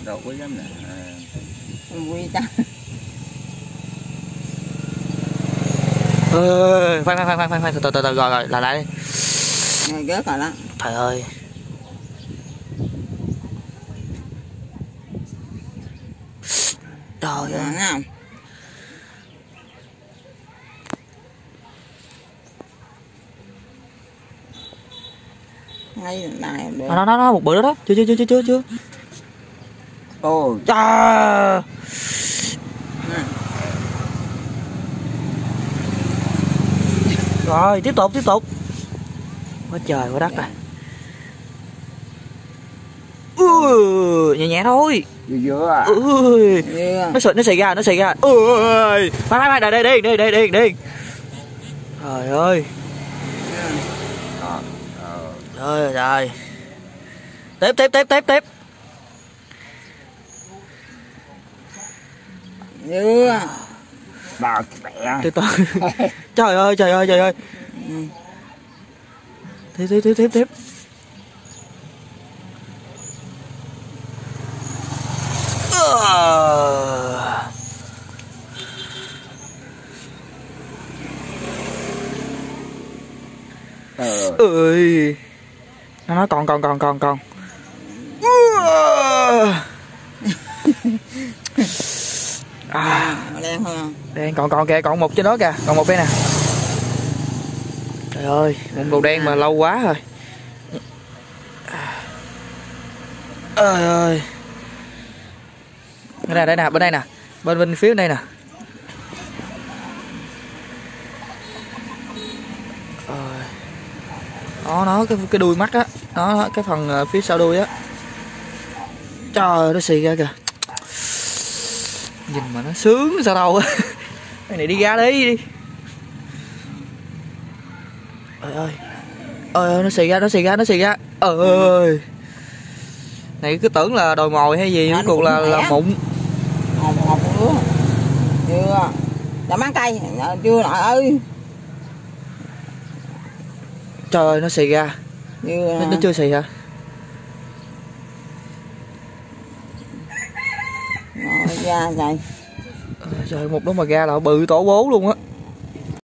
Đâu quý lắm nè. Quý ta. Khoan từ rồi lại đi. Này gớt rồi đó. Trời ơi. Trời ơi. Không? Ngay này được. Nó một bự đó. Chưa. Ôi trời. Rồi tiếp tục. Quá trời quá đất rồi. Nhẹ thôi. vừa Nó xì ra. Ui. Phải đây đi. Trời ơi. Trời. Tiếp. Vừa. bà mẹ. Từ. Trời ơi. Tiếp. Ơi. Nó nói còn. Đen hơn. Đen còn kìa, còn một trên đó kìa, còn một đây nè. Trời ơi, một đồ đen mà lâu quá rồi. Trời ơi. Đây nè, bên đây nè. Bên phía đây nè. Nó cái đuôi mắt á, nó cái phần phía sau đuôi á. Trời ơi, nó xì ra kìa. Nhìn mà nó sướng sao đâu á. Cái này đi ra đi. Trời ơi. Ơi nó xì ra. Ơi. Này cứ tưởng là đồi mồi hay gì, cuối cùng là mụn. Một lứa. Chưa. Đã mang cây, chưa nội ơi. Trời ơi nó xì ra. Nó chưa xì hả? Ra trời. Trời một đó mà ra là bự tổ bố luôn á.